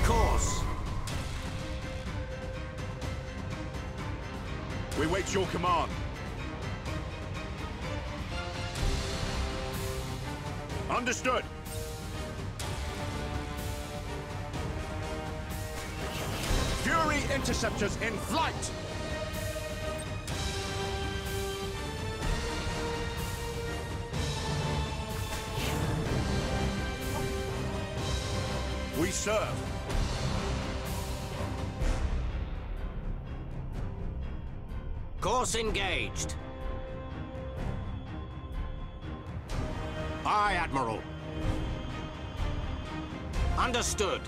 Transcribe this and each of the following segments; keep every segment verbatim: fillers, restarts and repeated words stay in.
course. We wait your command. Understood. Fury interceptors in flight. We serve. Course engaged. Aye, Admiral. Understood.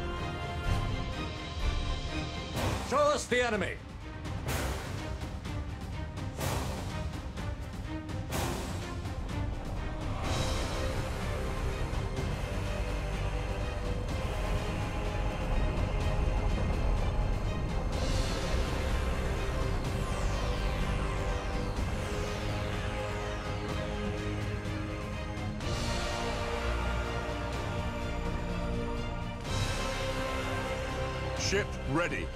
Show us the enemy. Ship ready.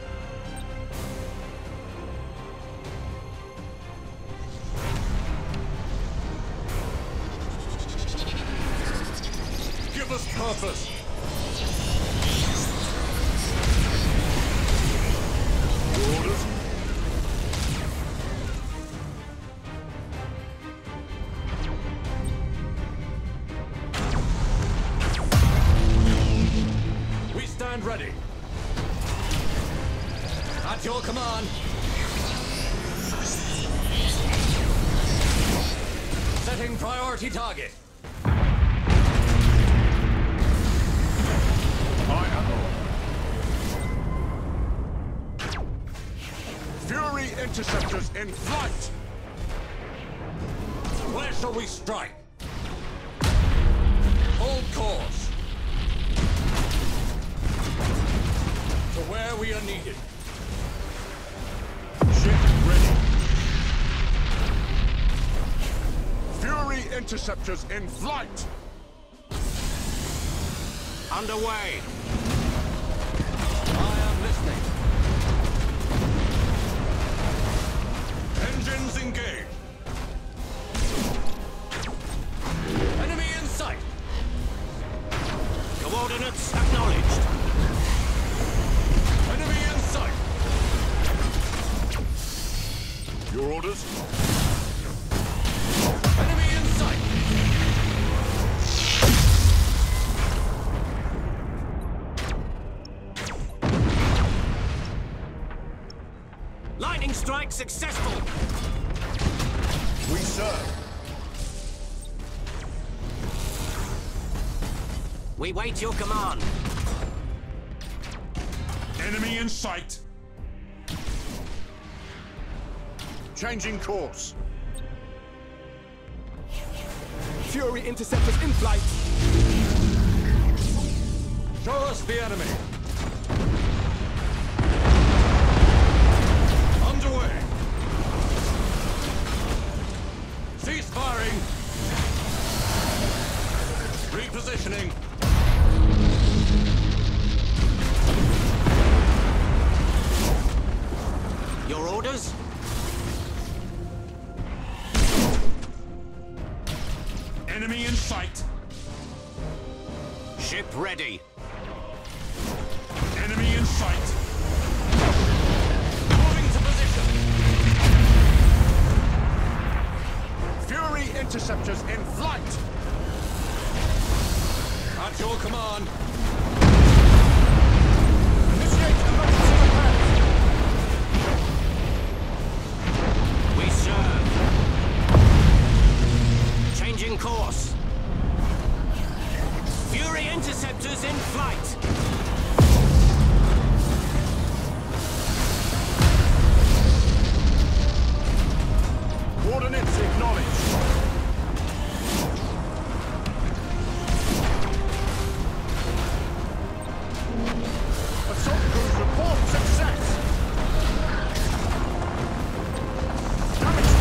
Give us purpose. Orders. We stand ready. At your command. Setting priority target. Aye, Admiral. Fury interceptors in flight. Where shall we strike? Hold course. To where we are needed. Ship ready. Fury interceptors in flight. Underway. I am listening. Engines engaged. Enemy in sight. Coordinates acknowledged. Enemy in sight. Your orders? Enemy in sight. Lightning strike successful. We serve. We wait your command. Enemy in sight. Changing course. Fury interceptors in flight. Show us the enemy. Underway. Cease firing. Repositioning. Your orders? Enemy in sight. Ship ready. Enemy in sight. Moving to position. Fury interceptors in flight. At your command. Initiate emergency repair. We serve. Changing course. Fury interceptors in flight. Coordinates acknowledged. Assault crews report success. Damage.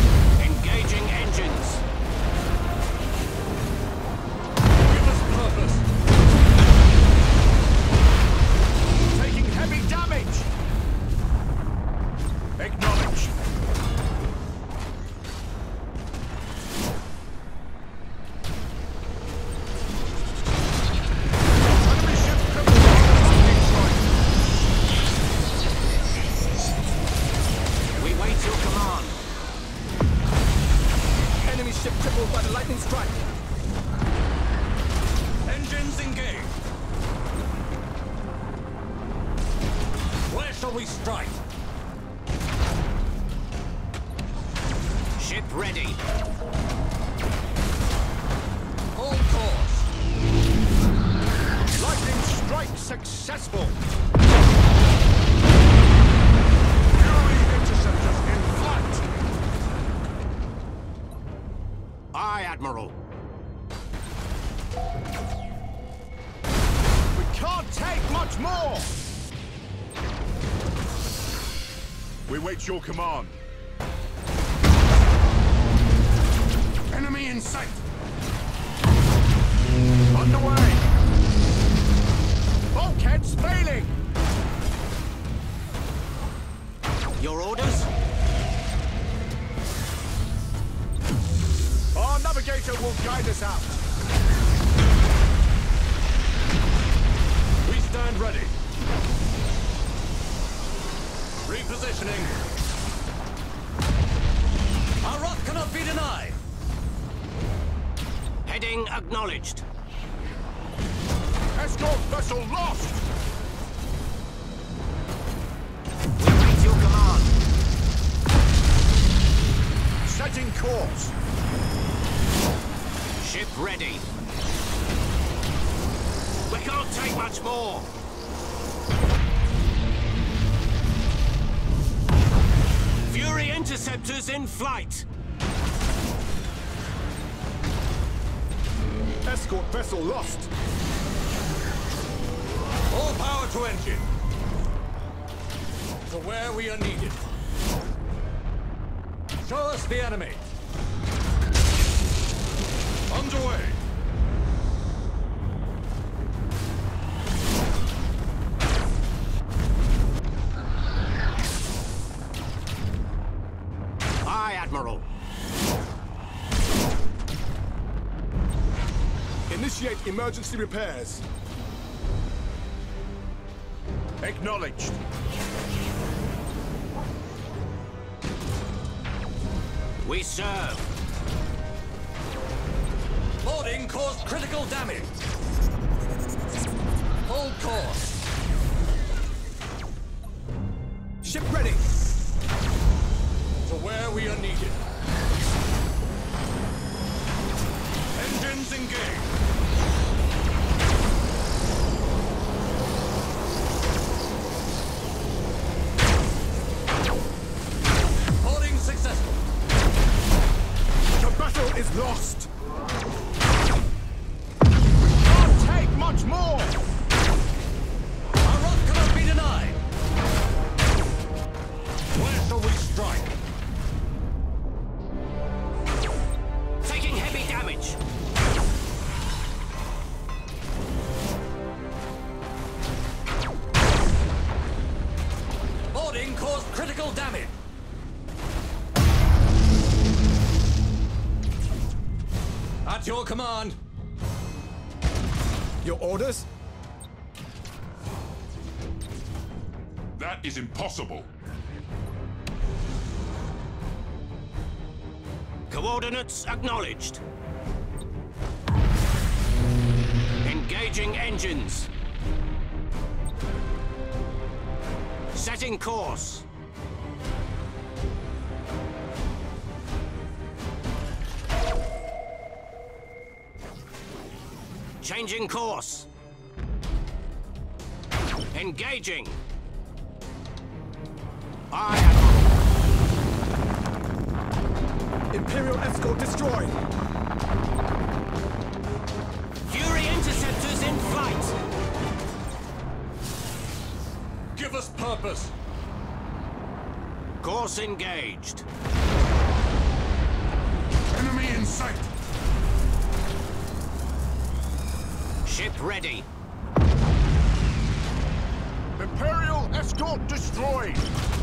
Engaging engines. Give us purpose. ship crippled by the lightning strike. Engines engaged. Where shall we strike? Ship ready. Hold course. Lightning strike successful. Fury interceptors in flight. Aye, Admiral. We can't take much more. We wait your command. Enemy in sight. Underway. Bulkheads failing. Your orders? Our navigator will guide us out. We stand ready. Repositioning. Our rock cannot be denied. Heading acknowledged. Escort vessel lost. We wait your command. Setting course. Ship ready. We can't take much more. Fury interceptors in flight. Escort vessel lost. All power to engine. To where we are needed. Show us the enemy. Underway. Aye, Admiral. Initiate emergency repairs. Acknowledged. We serve. Boarding caused critical damage. Hold course. Ship ready. To where we are needed. Engines engaged. Boarding successful. The battle is lost. Can't take much more. Our rock cannot be denied. Where shall we strike? Taking heavy damage. Boarding caused critical damage. At your command. Your orders? That is impossible. Coordinates acknowledged. Engaging engines. Setting course. Changing course. Engaging. Aye, Admiral. Imperial escort destroyed. Fury interceptors in flight. Give us purpose. Course engaged. Enemy in sight. Ship ready. Imperial escort destroyed.